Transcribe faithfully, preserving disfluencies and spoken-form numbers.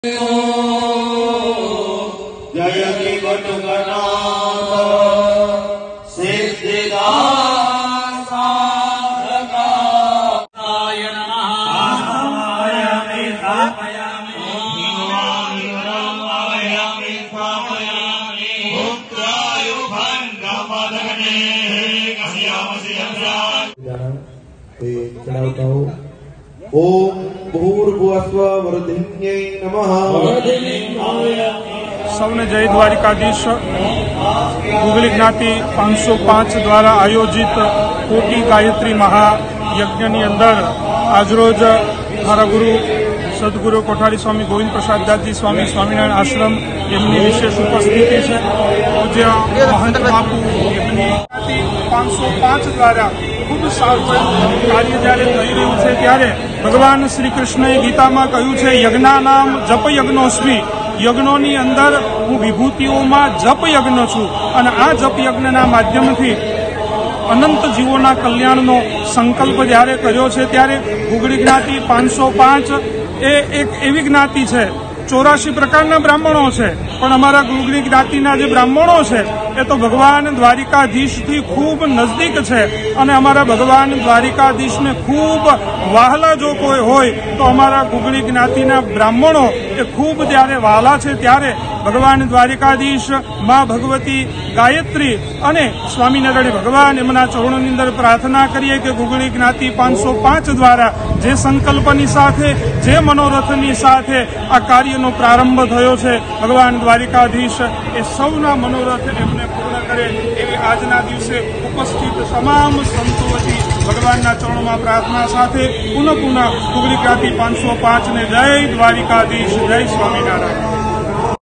जयति बटुकनाथ सिद्धिदार साधकाय नमः। आयामि स्थापयामि आयामि स्थापयामि उत्तरायुभङ्गमदने कस्यामसि चढ़ाता हूँ। ओम भूर्भुवस्व वरदिन्यै नमः। સૌને જય દ્વારિકાધીશ। ગુગલી જ્ઞાતિ પાંચસો પાંચ દ્વારા આયોજિત કોટી ગાયત્રી મહાયજ્ઞની અંદર આજરોજ મારા ગુરુ સદગુરુ કોઠારી સ્વામી ગોવિંદ પ્રસાદ દાસજી સ્વામી સ્વામિનારાયણ આશ્રમ એમની વિશેષ ઉપસ્થિતિ છે। પૂજ્ય મહંત બાપુ એમની પાંચસો પાંચ દ્વારા ખૂબ સારું કાર્ય જ્યારે થઈ રહ્યું છે ત્યારે ભગવાન શ્રી કૃષ્ણએ ગીતામાં કહ્યું છે યજ્ઞાનામ જપ યજ્ઞોસ્મી, યજ્ઞોની અંદર હું વિભૂતિઓમાં જપ યજ્ઞ છું અને આ જપ યજ્ઞના માધ્યમથી અનંત જીવોના કલ્યાણનો સંકલ્પ જ્યારે કર્યો છે ત્યારે ગુગળી જ્ઞાતિ પાંચસો પાંચ એ એક એવી જ્ઞાતિ છે, ચોરાશી પ્રકારના બ્રાહ્મણો છે, પણ અમારા ગુગળી જ્ઞાતિના જે બ્રાહ્મણો છે એ તો ભગવાન દ્વારિકાધીશથી ખૂબ નજદીક છે અને અમારા ભગવાન દ્વારિકાધીશને ખૂબ વહાલા જો કોઈ હોય તો અમારા ગુગળી જ્ઞાતિના બ્રાહ્મણો એ ખૂબ જ્યારે વહાલા છે ત્યારે ભગવાન દ્વારિકાધીશ, મા ભગવતી, ગાયત્રી અને સ્વામિનારાયણ ભગવાન એમના ચરણોની અંદર પ્રાર્થના કરીએ કે ગુગળી જ્ઞાતિ પાંચસો પાંચ દ્વારા જે સંકલ્પની સાથે, જે મનોરથની સાથે આ કાર્યનો પ્રારંભ થયો છે, ભગવાન દ્વારિકાધીશ એ સૌના મનોરથ એમને પૂર્ણ કરે એવી આજના દિવસે ઉપસ્થિત તમામ સંતો વતી ભગવાનના ચરણોમાં પ્રાર્થના સાથે પુનઃ પુનઃ ગુગળી જ્ઞાતિ પાંચસો પાંચ ને જય દ્વારિકાધીશ, જય સ્વામિનારાયણ।